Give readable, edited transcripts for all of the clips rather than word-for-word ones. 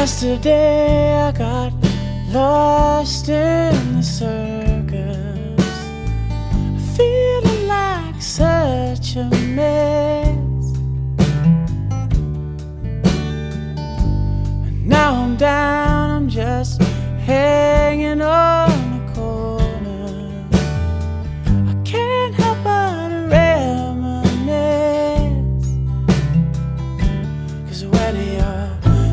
Yesterday I got lost in the circus, feeling like such a mess. And now I'm down, I'm just hanging on the corner. I can't help but reminisce, 'cause when you're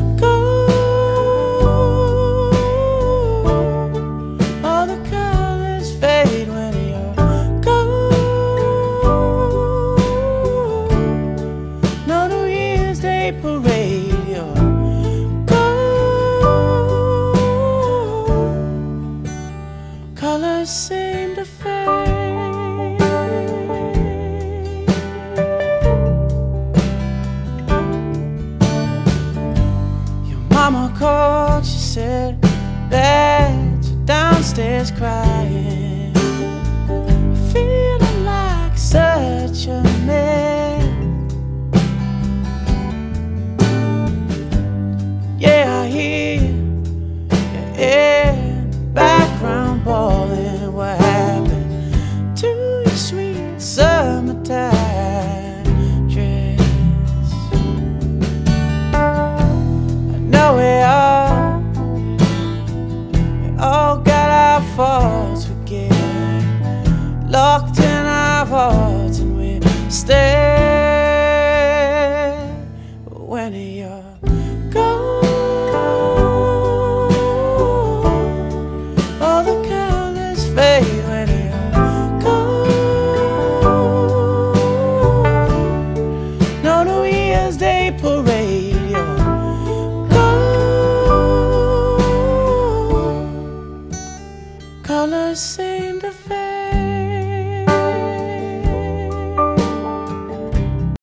parade, your gold colors seem to fade. Your mama called, she said that you're downstairs crying, feeling like such a mess. Background bawling, what happened to your sweet summertime dress? I know we all got our faults. We get locked in our hearts and we stay. But when you're gone, when you're gone, no New Year's Day parade, your gold colors seem to fade.